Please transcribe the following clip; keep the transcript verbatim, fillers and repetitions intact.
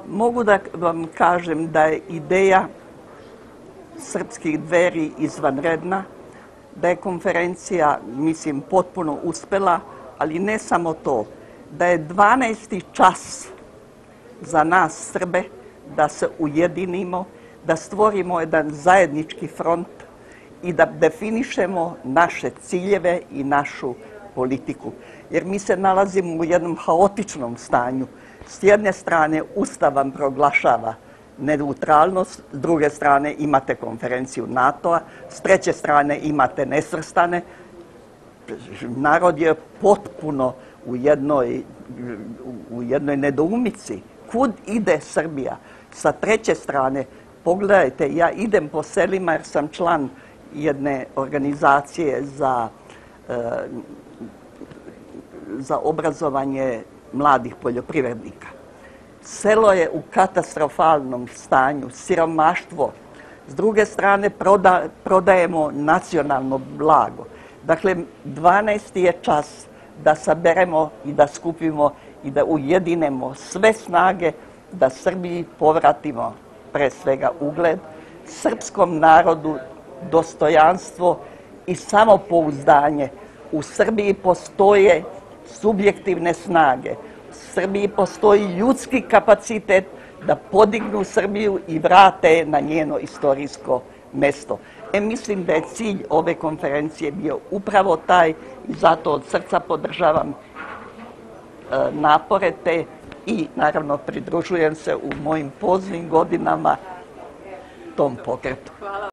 Mogu da vam kažem da je ideja srpskih Dveri izvanredna, da je konferencija, mislim, potpuno uspela, ali ne samo to, da je dvanaesti čas za nas Srbe da se ujedinimo, da stvorimo jedan zajednički front i da definišemo naše ciljeve i našu politiku. Jer mi se nalazimo u jednom haotičnom stanju. S jedne strane Ustav vam proglašava neutralnost, s druge strane imate konferenciju NATO-a, s treće strane imate nesvrstane. Narod je potpuno u jednoj, u jednoj nedoumici. Kud ide Srbija? Sa treće strane, pogledajte, ja idem po selima jer sam član jedne organizacije za, za obrazovanje mladih poljoprivrednika. Selo je u katastrofalnom stanju, siromaštvo. S druge strane, proda, prodajemo nacionalno blago. Dakle, dvanaesti je čas da saberemo i da skupimo i da ujedinemo sve snage, da Srbiji povratimo pre svega ugled, srpskom narodu dostojanstvo i samopouzdanje. U Srbiji postoje subjektivne snage. U Srbiji postoji ljudski kapacitet da podignu Srbiju i vrate na njeno istorijsko mesto. E, mislim da je cilj ove konferencije bio upravo taj i zato od srca podržavam e, napore te i naravno pridružujem se u mojim poznim godinama tom pokretu.